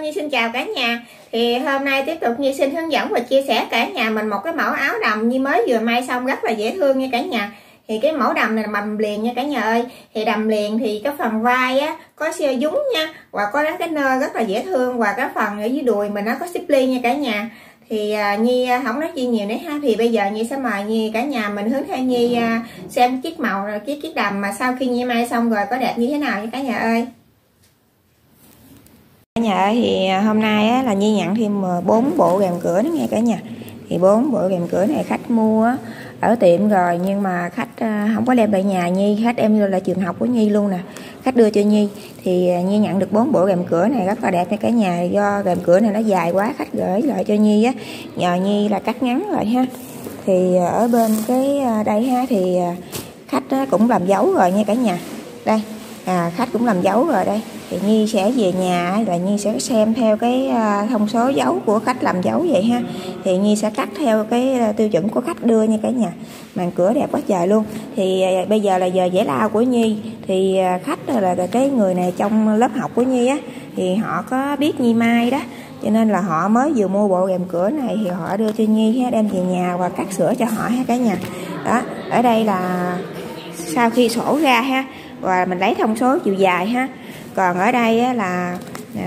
Nhi xin chào cả nhà. Thì hôm nay tiếp tục Nhi xin hướng dẫn và chia sẻ cả nhà mình một cái mẫu áo đầm Nhi mới vừa may xong rất là dễ thương nha cả nhà. Thì cái mẫu đầm này là đầm liền nha cả nhà ơi. Thì đầm liền thì cái phần vai á có siêu dúng nha, và có cái nơ rất là dễ thương, và cái phần ở dưới đùi mình nó có xếp ly nha cả nhà. Thì Nhi không nói chi nhiều nữa ha. Thì bây giờ Nhi sẽ mời Nhi cả nhà mình hướng theo Nhi xem chiếc màu rồi chiếc đầm mà sau khi Nhi may xong rồi có đẹp như thế nào nha cả nhà ơi. Cả nhà ơi, thì hôm nay á, là Nhi nhận thêm 4 bộ rèm cửa đó nghe cả nhà. Thì 4 bộ rèm cửa này khách mua ở tiệm rồi, nhưng mà khách không có đem về nhà Nhi, khách đem vô lại trường học của Nhi luôn nè, khách đưa cho Nhi. Thì Nhi nhận được 4 bộ rèm cửa này rất là đẹp nha cả nhà. Do rèm cửa này nó dài quá, khách gửi lại cho Nhi á, nhờ Nhi là cắt ngắn lại ha. Thì ở bên cái đây ha, thì khách cũng làm dấu rồi nha cả nhà. Đây khách cũng làm dấu rồi đây. Thì Nhi sẽ về nhà là Nhi sẽ xem theo cái thông số dấu của khách làm dấu vậy ha. Thì Nhi sẽ cắt theo cái tiêu chuẩn của khách đưa nha cả nhà. Màn cửa đẹp quá trời luôn. Thì bây giờ là giờ giải lao của Nhi. Thì khách là cái người này trong lớp học của Nhi á, thì họ có biết Nhi may đó, cho nên là họ mới vừa mua bộ rèm cửa này thì họ đưa cho Nhi ha, đem về nhà và cắt sửa cho họ ha cả nhà. Đó, ở đây là sau khi sổ ra ha, và mình lấy thông số chiều dài ha. Còn ở đây á, là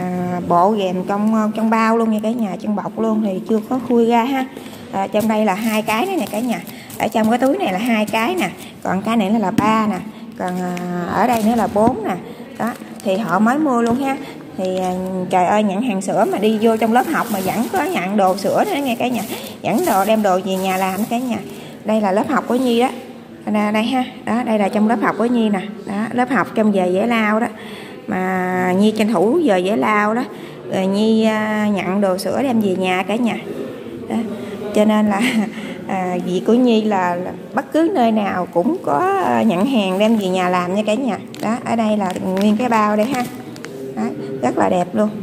bộ rèm trong bao luôn nha cả nhà, trong bọc luôn thì chưa có khui ra ha. Trong đây là 2 cái này nè cả nhà. Ở trong cái túi này là 2 cái nè, còn cái này là 3 nè, còn ở đây nữa là 4 nè. Đó, thì họ mới mua luôn ha. Thì trời ơi, nhận hàng sữa mà đi vô trong lớp học mà vẫn có nhận đồ sữa nữa nghe cả nhà, vẫn đem đồ về nhà làm cả nhà. Đây là lớp học của Nhi đó. Đây ha, đó, đây là trong lớp học của Nhi nè. Đó, lớp học trong giờ giải lao đó, mà Nhi tranh thủ giờ giải lao đó, rồi Nhi nhận đồ sữa đem về nhà cả nhà đó. Cho nên là việc của Nhi là bất cứ nơi nào cũng có nhận hàng đem về nhà làm nha cả nhà. Đó, ở đây là nguyên cái bao đây ha. Đó, rất là đẹp luôn.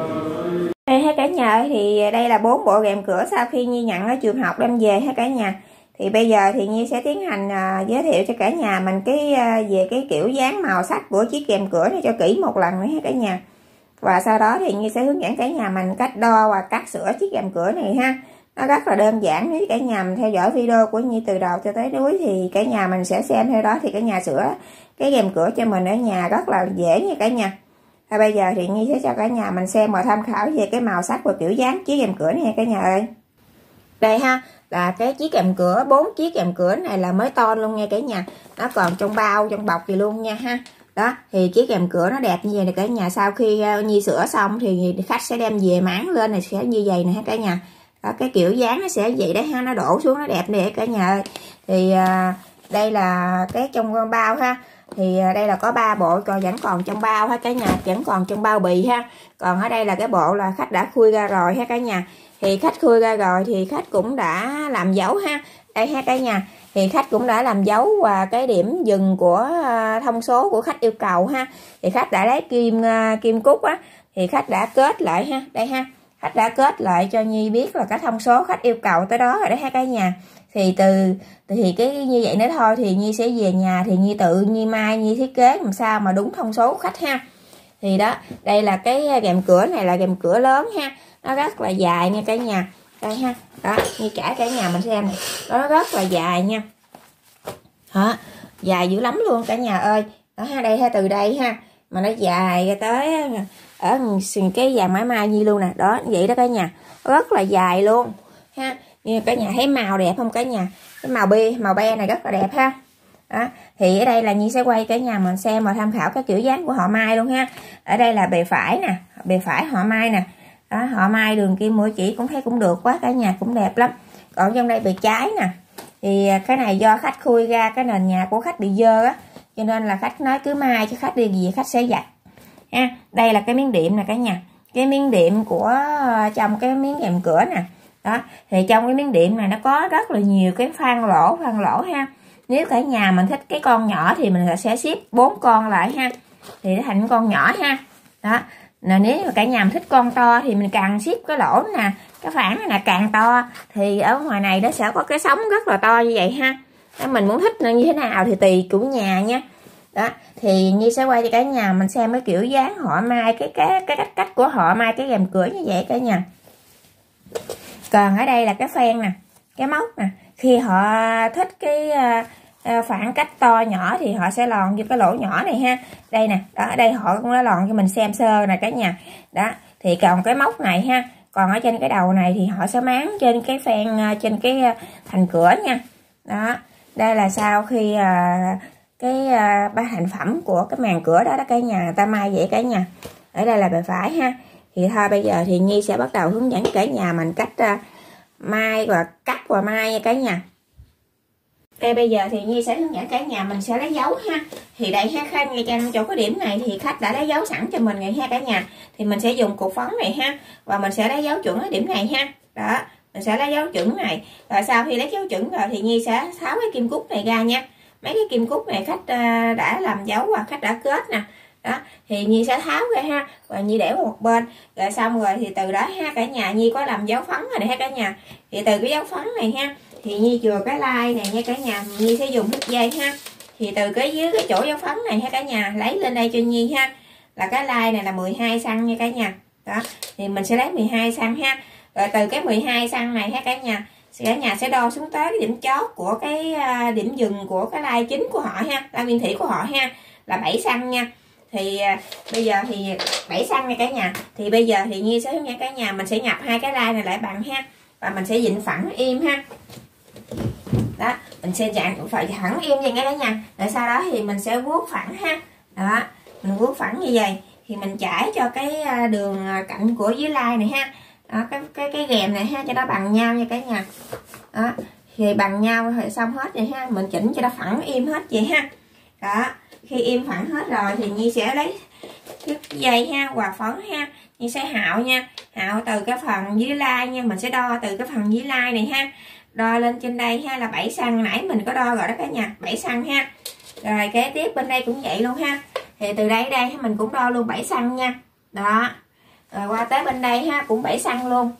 Đây hết cả nhà ơi, thì đây là 4 bộ rèm cửa sau khi Nhi nhận ở trường học đem về hết cả nhà. Thì bây giờ thì Nhi sẽ tiến hành giới thiệu cho cả nhà mình về cái kiểu dáng màu sắc của chiếc rèm cửa này cho kỹ một lần nữa ha cả nhà. Và sau đó thì Nhi sẽ hướng dẫn cả nhà mình cách đo và cắt sửa chiếc rèm cửa này ha. Nó rất là đơn giản, nếu cả nhà mình theo dõi video của Nhi từ đầu cho tới cuối thì cả nhà mình sẽ xem theo đó, thì cả nhà sửa cái rèm cửa cho mình ở nhà rất là dễ nha cả nhà. Và bây giờ thì Nhi sẽ cho cả nhà mình xem và tham khảo về cái màu sắc và kiểu dáng chiếc rèm cửa này nha cả nhà ơi. Đây ha, là cái chiếc rèm cửa, 4 chiếc rèm cửa này là mới to luôn nha cả nhà. Nó còn trong bao, trong bọc gì luôn nha ha. Đó, thì chiếc rèm cửa nó đẹp như vậy nè cả nhà. Sau khi Nhi sửa xong thì khách sẽ đem về máng lên này sẽ như vậy nè ha cả nhà. Đó, cái kiểu dáng nó sẽ vậy đấy ha, nó đổ xuống nó đẹp nè cả nhà ơi. Thì đây là cái trong con bao ha. Thì đây là có 3 bộ còn vẫn còn trong bao ha cả nhà, vẫn còn trong bao bì ha. Còn ở đây là cái bộ là khách đã khui ra rồi ha cả nhà. Thì khách khui ra rồi thì khách cũng đã làm dấu ha. Đây ha cả nhà, thì khách cũng đã làm dấu và cái điểm dừng của thông số của khách yêu cầu ha. Thì khách đã lấy kim cúc á, thì khách đã kết lại ha. Đây ha, khách đã kết lại cho Nhi biết là cái thông số khách yêu cầu tới đó rồi đấy ha cả nhà. Thì thì cái như vậy nữa thôi, thì Nhi sẽ về nhà thì Nhi tự Nhi may, Nhi thiết kế làm sao mà đúng thông số của khách ha. Thì đó, đây là cái rèm cửa này là rèm cửa lớn ha, nó rất là dài nha cả nhà. Đây ha, đó, Nhi trải cả nhà mình xem này, nó rất là dài nha. Đó, dài dữ lắm luôn cả nhà ơi. Đó ha, đây ha, từ đây ha mà nó dài ra tới ở cái vàng mãi mai Nhi luôn nè. Đó, vậy đó cả nhà, rất là dài luôn ha. Như cả nhà thấy màu đẹp không cả nhà, cái màu be này rất là đẹp ha. Đó, thì ở đây là Nhi sẽ quay cả nhà mình xem và tham khảo cái kiểu dáng của họ mai luôn ha. Ở đây là bề phải nè, bề phải họ mai nè. Đó, họ mai đường kim mũi chỉ cũng thấy cũng được quá cả nhà, cũng đẹp lắm. Còn trong đây bề trái nè, thì cái này do khách khui ra cái nền nhà của khách bị dơ á, cho nên là khách nói cứ mai cho khách đi gì khách sẽ giặt ha. Đây là cái miếng đệm nè cả nhà, cái miếng đệm của trong cái miếng rèm cửa nè. Đó, thì trong cái miếng đệm này nó có rất là nhiều cái khoan lỗ ha. Nếu cả nhà mình thích cái con nhỏ thì mình sẽ xếp 4 con lại ha, thì nó thành con nhỏ ha. Đó, nếu mà cả nhà mình thích con to thì mình càng xếp cái lỗ nè, cái phản này là càng to, thì ở ngoài này nó sẽ có cái sóng rất là to như vậy ha. Nếu mình muốn thích như thế nào thì tùy của nhà nha. Đó, thì Nhi sẽ quay cho cả nhà mình xem cái kiểu dáng họ may cái cách của họ may cái rèm cửa như vậy cả nhà. Còn ở đây là cái phen nè, cái móc nè, khi họ thích cái khoảng cách to nhỏ thì họ sẽ lòn vô cái lỗ nhỏ này ha. Đây nè, đó, ở đây họ cũng đã lòn cho mình xem sơ nè cả nhà. Đó, thì còn cái móc này ha, còn ở trên cái đầu này thì họ sẽ máng trên cái phen, trên cái thành cửa nha. Đó, đây là sau khi cái thành phẩm của cái màn cửa đó cả nhà, người ta may vậy cả nhà. Ở đây là bề phải ha. Thì thôi bây giờ thì Nhi sẽ bắt đầu hướng dẫn cả nhà mình cách may và cắt và may nha cả nhà. Đây bây giờ thì Nhi sẽ hướng dẫn cả nhà mình sẽ lấy dấu ha. Thì đây ha, khách ngay trong chỗ cái điểm này thì khách đã lấy dấu sẵn cho mình rồi ha cả nhà. Thì mình sẽ dùng cục phấn này ha, và mình sẽ lấy dấu chuẩn ở điểm này ha. Đó, mình sẽ lấy dấu chuẩn này. Rồi sau khi lấy dấu chuẩn rồi thì Nhi sẽ tháo cái kim cúc này ra nha. Mấy cái kim cúc này khách đã làm dấu và khách đã kết nè. Đó, thì Nhi sẽ tháo ra ha, và Nhi để một bên. Rồi xong rồi thì từ đó ha cả nhà, Nhi có làm dấu phấn rồi này ha cả nhà. Thì từ cái dấu phấn này ha, thì Nhi chừa cái line này nha cả nhà, Nhi sẽ dùng thước dây ha. Thì từ cái dưới cái chỗ dấu phấn này ha cả nhà, lấy lên đây cho Nhi ha, là cái line này là 12 cm nha cả nhà. Đó, thì mình sẽ lấy 12 cm ha. Rồi từ cái 12 cm này ha cả nhà sẽ đo xuống tới cái điểm chót của cái điểm dừng của cái line chính của họ ha, line nguyên thủy của họ ha, là 7 cm nha. Thì bây giờ thì 7 cm nha cả nhà. Thì bây giờ thì Nhi sẽ hướng dẫn cả nhà mình sẽ nhập hai cái line này lại bằng ha, và mình sẽ vịn phẳng im ha. Đó, mình sẽ phải thẳng im vậy cả nhà. Rồi sau đó thì mình sẽ vuốt phẳng ha. Đó, mình vuốt phẳng như vậy thì mình chải cho cái đường cạnh của dưới line này ha. Đó, cái ghèm này ha, cho nó bằng nhau nha cả nhà. Đó, thì bằng nhau thì xong hết vậy ha, mình chỉnh cho nó phẳng im hết vậy ha. Đó, khi im phẳng hết rồi thì Nhi sẽ lấy cái dây ha, hòa phấn ha, Nhi sẽ hạo nha, hạo từ cái phần dưới line nha, mình sẽ đo từ cái phần dưới line này ha, đo lên trên đây ha là 7 cm, nãy mình có đo rồi đó cả nhà, 7 cm ha. Rồi kế tiếp bên đây cũng vậy luôn ha, thì từ đây mình cũng đo luôn 7 cm nha. Đó, rồi qua tới bên đây ha cũng 7 cm luôn.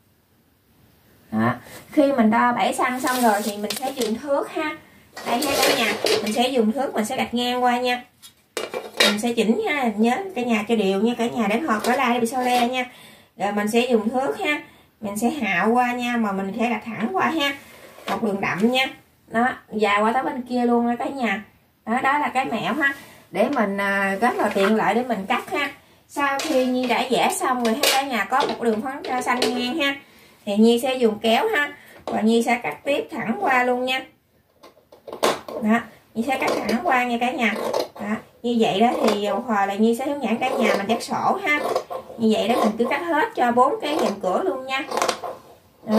Đó, khi mình đo 7 cm xong rồi thì mình sẽ dùng thước ha. Đây ha cả nhà, mình sẽ dùng thước, mình sẽ gạch ngang qua nha, mình sẽ chỉnh ha, nhớ cả nhà cho đều nha cả nhà, để hợp cái line bị sao le nha. Rồi mình sẽ dùng thước ha, mình sẽ hạo qua nha, mà mình sẽ gạch thẳng qua ha, một đường đậm nha. Đó, dài qua tới bên kia luôn nha cả nhà. Đó, đó là cái mẹo ha, để mình rất là tiện lợi để mình cắt ha. Sau khi Nhi đã vẽ xong rồi ha cả nhà, có một đường phấn xanh ngang ha, thì Nhi sẽ dùng kéo ha, và Nhi sẽ cắt tiếp thẳng qua luôn nha. Đó, Nhi sẽ cắt thẳng qua nha cả nhà. Đó, như vậy đó thì một hồi là Nhi sẽ hướng dẫn cả nhà mình dắt sổ ha. Như vậy đó mình cứ cắt hết cho 4 cái rèm cửa luôn nha. Đó,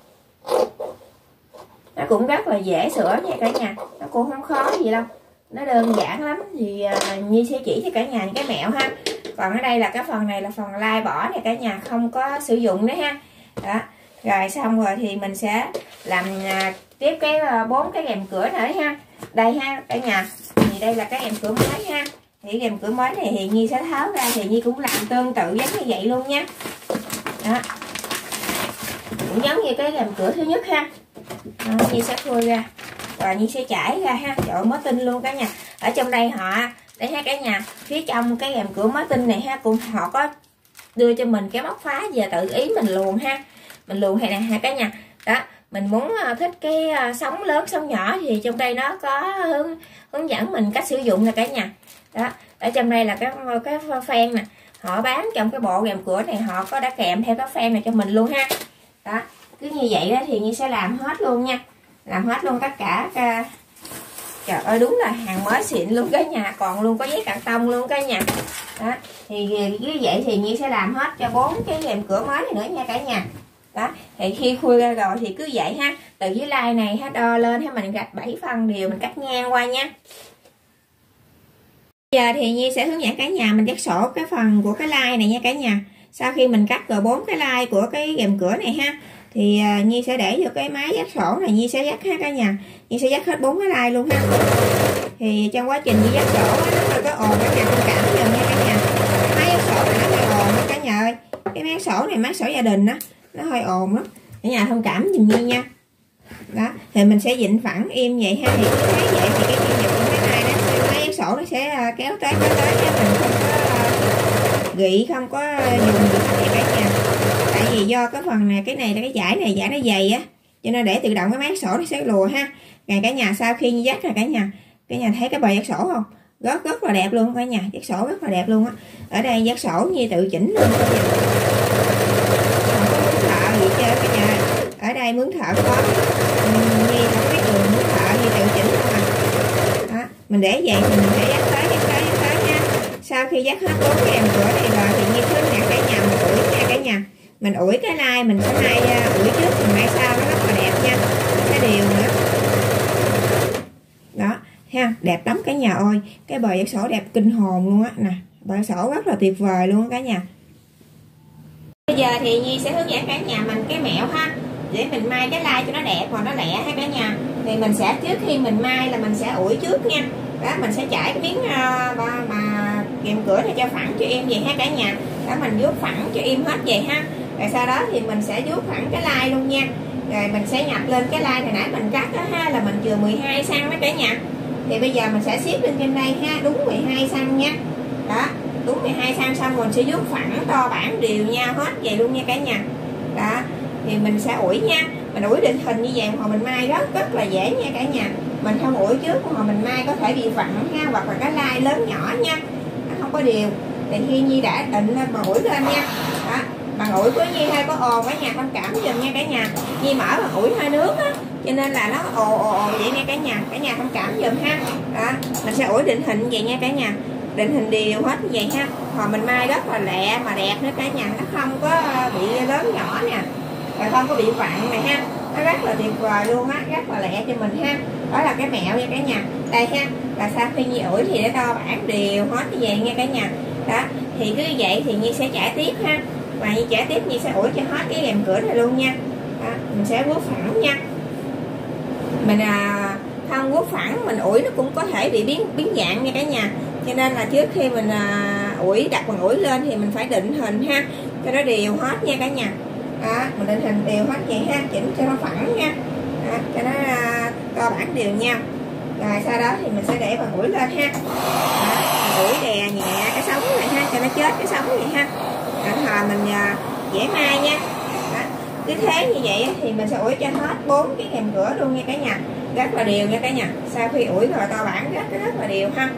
nó cũng rất là dễ sửa nha cả nhà, nó cũng không khó gì đâu, nó đơn giản lắm. Thì Nhi sẽ chỉ cho cả nhà những cái mẹo ha. Còn ở đây là cái phần này là phần lai bỏ này cả nhà, không có sử dụng nữa ha. Đó, rồi xong rồi thì mình sẽ làm tiếp cái 4 cái rèm cửa nữa ha. Đây ha cả nhà, thì đây là cái rèm cửa mới ha. Thì rèm cửa mới này thì Nhi sẽ tháo ra, thì Nhi cũng làm tương tự giống như vậy luôn nha. Đó, cũng giống như cái rèm cửa thứ nhất ha. Đó, Nhi sẽ khui ra và Nhi sẽ trải ra ha. Trời ơi, mới tinh luôn cả nhà. Ở trong đây họ, đây ha cả nhà, phía trong cái rèm cửa mới tinh này ha, cũng họ có đưa cho mình cái móc phá, giờ tự ý mình luồn ha, mình luồn hay nè ha cả nhà. Đó, mình muốn thích cái sóng lớn sóng nhỏ thì trong đây nó có hướng dẫn mình cách sử dụng nè cả nhà. Đó, ở trong đây là cái phen nè, họ bán trong cái bộ rèm cửa này, họ có đã kèm theo cái phen này cho mình luôn ha. Đó, cứ như vậy đó thì Nhi sẽ làm hết luôn nha, làm hết luôn tất cả. Trời ơi, đúng là hàng mới xịn luôn cả nhà, còn luôn có giấy cạc tông luôn cả nhà. Đó, thì như vậy thì Nhi sẽ làm hết cho 4 cái rèm cửa mới này nữa nha cả nhà. Đó, thì khi khui ra rồi thì cứ vậy ha, từ dưới line này ha, đo lên ha, mình gạch 7 phân đều, mình cắt ngang qua nha. Bây giờ thì Nhi sẽ hướng dẫn cả nhà mình dắt sổ cái phần của cái line này nha cả nhà. Sau khi mình cắt rồi 4 cái line của cái rèm cửa này ha, thì Nhi sẽ để vô cái máy dắt sổ này, Nhi sẽ dắt ha cả nhà. Nhi sẽ dắt hết 4 cái line luôn ha. Thì trong quá trình Nhi dắt sổ nó hơi có ồn, cả nhà thông cảm giùm nha cả nhà. Máy dắt sổ này nó hơi ồn đó cả nhà ơi. Cái máy dắt sổ này máy sổ gia đình đó, nó hơi ồn lắm, cả nhà thông cảm giùm Nhi nha. Đó, thì mình sẽ vịn phẳng im vậy ha, thì thấy vậy thì cái kim dụ cái này đó, máy dắt sổ nó sẽ kéo tới nha, mình không có gị, không có dùng gì hết cả nhà. Tại vì do cái phần này, cái này là cái giải nó dày á, cho nên để tự động cái máy sổ nó sẽ lùa ha. Rồi cả nhà sau khi dắt rồi cả nhà thấy cái bờ dắt sổ không? Rất là đẹp luôn cả nhà, dắt sổ rất là đẹp luôn á. Ở đây dắt sổ như tự chỉnh luôn cả nhà. Không có mướn thợ gì chơi cả nhà. Ở đây mướn thợ có Nhi không biết đường mướn thợ gì tự chỉnh luôn mà. Đó, mình để vậy thì mình sẽ dắt tới nha. Sau khi dắt hết 4 cái em cửa này rồi thì Nhi hướng dẫn cả nhà mình ủi nha cả nhà. Mình ủi cái lai mình sẽ may ủi trước mình may sau nó rất là đẹp nha. Cái điều nữa. Đó, ha, đẹp lắm cả nhà ơi. Cái bờ dắt sổ đẹp kinh hồn luôn á nè. Bờ sổ rất là tuyệt vời luôn cả nhà. Bây giờ thì Nhi sẽ hướng dẫn cả nhà mình cái mẹo ha, để mình may cái lai cho nó đẹp và nó lẹ ha cả nhà. Thì mình sẽ trước khi mình may là mình sẽ ủi trước nha. Đó, mình sẽ trải cái miếng mà kèm cửa này cho phẳng cho em vậy ha cả nhà. Đó, mình vuốt phẳng cho em hết vậy ha. Rồi sau đó thì mình sẽ vuốt phẳng cái lai luôn nha. Rồi mình sẽ nhập lên cái lai này nãy mình cắt đó ha, là mình chừa 12 cm đó cả nhà. Thì bây giờ mình sẽ xếp lên trên đây ha, đúng 12 cm nha. Đó, đúng 12 cm xong mình sẽ vuốt phẳng to bản đều nhau hết vậy luôn nha cả nhà. Đó, thì mình sẽ ủi nha. Mình ủi định hình như vậy mà mình may rất là dễ nha cả nhà. Mình không ủi trước mà mình may có thể bị vặn ha, hoặc là cái lai lớn nhỏ nha, nó không có đều. Thì khi Nhi đã định lên mà ủi lên nha. Đó, bằng ủi của Nhi hay có ồn cả nhà thông cảm giùm nha cả nhà. Nhi mở bằng ủi hơi nước á, cho nên là nó ồ vậy nha cả nhà thông cảm giùm ha. Đó, mình sẽ ủi định hình vậy nha cả nhà, định hình đều hết như vậy ha. Còn mình may rất là lẹ mà đẹp nữa cả nhà, nó không có bị lớn nhỏ nè, rồi không có bị vặn này ha. Nó rất là tuyệt vời luôn á, rất là lẹ cho mình ha. Đó là cái mẹo nha cả nhà. Đây ha, là sau khi Nhi ủi thì để đo bản đều hết như vậy nha cả nhà. Đó, thì cứ vậy thì Nhi sẽ trải tiếp ha. Và Nhi trải tiếp Nhi sẽ ủi cho hết cái rèm cửa này luôn nha. Đó, mình sẽ vuốt phẳng nha. Mình không vuốt phẳng mình ủi nó cũng có thể bị biến dạng nha cả nhà. Cho nên là trước khi mình ủi đặt bằng ủi lên thì mình phải định hình ha, cho nó đều hết nha cả nhà. Đó, mình định hình đều hết vậy ha, chỉnh cho nó phẳng nha. Đó, cho nó to bản đều nhau. Rồi sau đó thì mình sẽ để bằng ủi lên ha. Đó, mình ủi đè nhẹ cái sống này ha, cho nó chết cái sống vậy ha. Rồi mình dễ may nha. Đó, cứ thế như vậy thì mình sẽ ủi cho hết 4 cái kèm cửa luôn nha cả nhà, rất là đều nha cả nhà. Sau khi ủi rồi to bản rất là đều ha.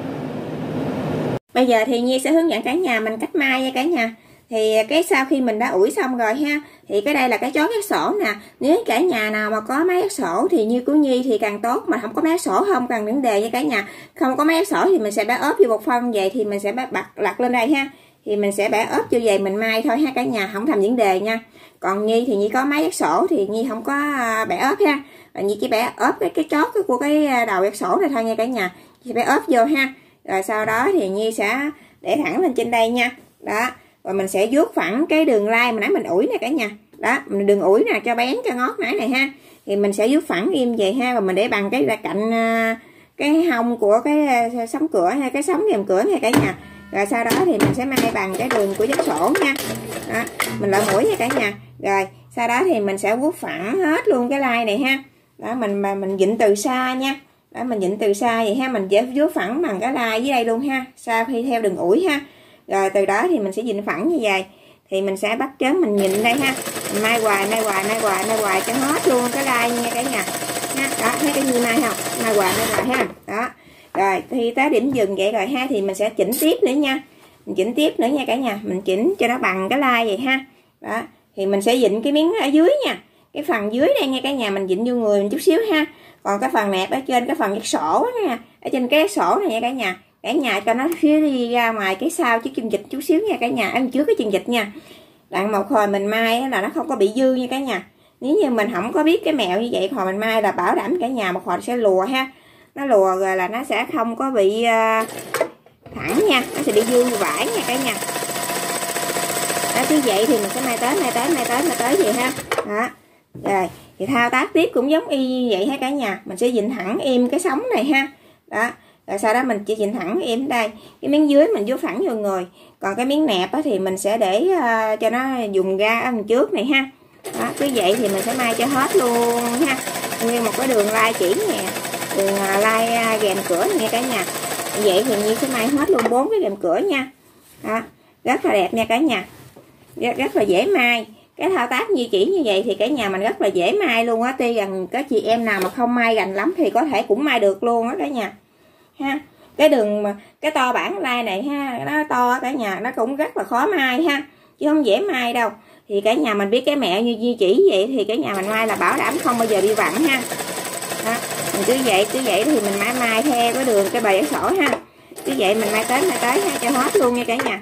Bây giờ thì Nhi sẽ hướng dẫn cả nhà mình cách may nha cả nhà. Thì cái sau khi mình đã ủi xong rồi ha, thì cái đây là cái chốt dắt sổ nè. Nếu cả nhà nào mà có máy dắt sổ thì như của Nhi thì càng tốt, mà không có máy dắt sổ không cần vấn đề nha cả nhà. Không có máy dắt sổ thì mình sẽ bẻ ốp vô một phân vậy, thì mình sẽ lặt lên đây ha. Thì mình sẽ bẻ ốp vô vậy mình may thôi ha cả nhà, không thành vấn đề nha. Còn Nhi thì Nhi có máy dắt sổ thì Nhi không có bẻ ốp ha. Và Nhi chỉ bẻ ốp cái chốt của cái đầu dắt sổ này thôi nha cả nhà. Nhi bẻ ốp vô ha. Rồi sau đó thì Nhi sẽ để thẳng lên trên đây nha. Đó, và mình sẽ vuốt phẳng cái đường lai mà nãy mình ủi nè cả nhà. Đó, mình đừng ủi nè cho bén cho ngót nãy này ha. Thì mình sẽ vuốt phẳng im vậy ha, và mình để bằng cái cạnh cái hông của cái sống cửa hay cái sống rèm cửa nha cả nhà. Rồi sau đó thì mình sẽ may bằng cái đường của dắt sổ nha. Đó, mình lại mũi nha cả nhà. Rồi sau đó thì mình sẽ vuốt phẳng hết luôn cái lai này ha. Đó, mình vịn từ xa nha. Đó, mình vịn từ xa vậy ha, mình sẽ vuốt phẳng bằng cái lai dưới đây luôn ha, sau khi theo đường ủi ha. Rồi từ đó thì mình sẽ vịn phẳng như vậy. Thì mình sẽ bắt chớm mình nhìn đây ha, mình may hoài cho hết luôn cái lai nha cả nhà. Đó, thấy cái như may không? May hoài ha. Đó. Rồi khi tới điểm dừng vậy rồi ha, thì mình sẽ chỉnh tiếp nữa nha. Mình chỉnh tiếp nữa nha cả nhà, mình chỉnh cho nó bằng cái lai vậy ha. Đó, thì mình sẽ vịn cái miếng ở dưới nha. Cái phần dưới đây nha cả nhà, mình vịn vô người mình chút xíu ha. Còn cái phần nẹp ở trên cái phần dắt sổ nha, ở trên cái sổ này nha cả nhà. Cả nhà cho nó phía đi ra ngoài cái sau chiếc chân vịt chút xíu nha cả nhà, ăn trước cái chân vịt nha. Đặng một hồi mình may là nó không có bị dư nha cả nhà. Nếu như mình không có biết cái mẹo như vậy, hồi mình may là bảo đảm cả nhà một hồi sẽ lùa ha. Nó lùa rồi là nó sẽ không có bị thẳng nha, nó sẽ bị dư vải nha cả nhà. Đó, như vậy thì mình sẽ may tới vậy ha. Đó. Rồi thì thao tác tiếp cũng giống y như vậy ha cả nhà, mình sẽ vịn thẳng im cái sống này ha. Đó, rồi sau đó mình chỉ vịn thẳng im đây, cái miếng dưới mình vuốt phẳng vô người, còn cái miếng nẹp thì mình sẽ để cho nó dùng ra ở trước này ha. Đó, cứ vậy thì mình sẽ may cho hết luôn ha, như một cái đường lai chỉ nè, đường lai rèm cửa này nha cả nhà. Vậy thì Nhi sẽ may hết luôn 4 cái rèm cửa nha. Đó, rất là đẹp nha cả nhà, rất là dễ may. Cái thao tác như chỉ như vậy thì cả nhà mình rất là dễ may luôn á. Tuy rằng các chị em nào mà không may rành lắm thì có thể cũng may được luôn á cả nhà ha. Cái đường mà cái to bản lai này ha, nó to cả nhà, nó cũng rất là khó may ha, chứ không dễ may đâu. Thì cả nhà mình biết cái mẹo như chỉ vậy thì cả nhà mình may là bảo đảm không bao giờ bị vặn ha. Đó, mình cứ vậy thì mình may theo cái đường cái bề sổ ha. Cứ vậy mình may tới ha, cho hết luôn nha cả nhà.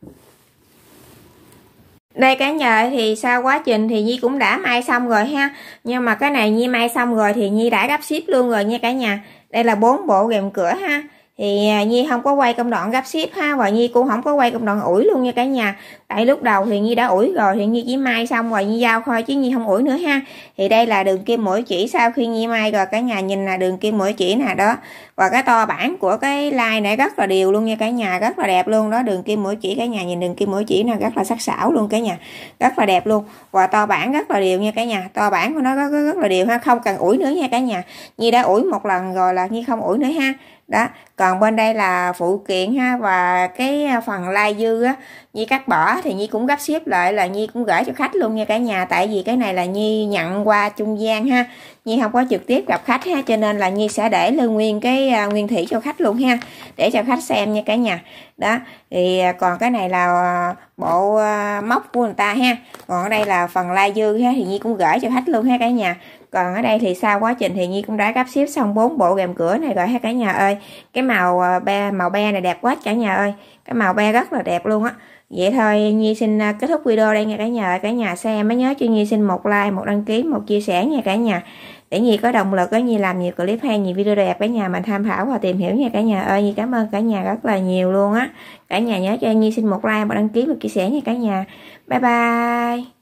Đây cả nhà thì sau quá trình thì Nhi cũng đã may xong rồi ha. Nhưng mà cái này Nhi may xong rồi thì Nhi đã gấp ship luôn rồi nha cả nhà. Đây là 4 bộ rèm cửa ha. Thì Nhi không có quay công đoạn gấp ship ha, và Nhi cũng không có quay công đoạn ủi luôn nha cả nhà. Tại lúc đầu thì Nhi đã ủi rồi thì Nhi chỉ may xong rồi Nhi giao thôi chứ Nhi không ủi nữa ha. Thì đây là đường kim mũi chỉ sau khi Nhi may rồi cả nhà, nhìn là đường kim mũi chỉ nè đó. Và cái to bản của cái line này rất là đều luôn nha cả nhà, rất là đẹp luôn đó. Đường kim mũi chỉ cả nhà nhìn đường kim mũi chỉ này rất là sắc sảo luôn cả nhà, rất là đẹp luôn. Và to bản rất là đều nha cả nhà, to bản của nó rất là đều ha, không cần ủi nữa nha cả nhà. Nhi đã ủi một lần rồi là Nhi không ủi nữa ha. Đó, còn bên đây là phụ kiện ha, và cái phần lai dư á Nhi cắt bỏ thì Nhi cũng gấp ship lại, là Nhi cũng gửi cho khách luôn nha cả nhà. Tại vì cái này là Nhi nhận qua trung gian ha, Nhi không có trực tiếp gặp khách ha, cho nên là Nhi sẽ để lưu nguyên cái nguyên thủy cho khách luôn ha, để cho khách xem nha cả nhà. Đó, thì còn cái này là bộ móc của người ta ha, còn ở đây là phần lai dư ha thì Nhi cũng gửi cho khách luôn ha cả nhà. Còn ở đây thì sau quá trình thì Nhi cũng đã gấp ship xong 4 bộ rèm cửa này rồi ha cả nhà ơi. Cái màu be này đẹp quá cả nhà ơi, cái màu be rất là đẹp luôn á. Vậy thôi Nhi xin kết thúc video đây nha cả nhà. Cả nhà xem mới nhớ cho Nhi xin một like, một đăng ký, một chia sẻ nha cả nhà, để Nhi có động lực với Nhi làm nhiều clip hay, nhiều video đẹp cả nhà mình tham khảo và tìm hiểu nha cả nhà ơi. Nhi cảm ơn cả nhà rất là nhiều luôn á. Cả nhà nhớ cho Nhi xin một like, một đăng ký, một chia sẻ nha cả nhà. Bye bye.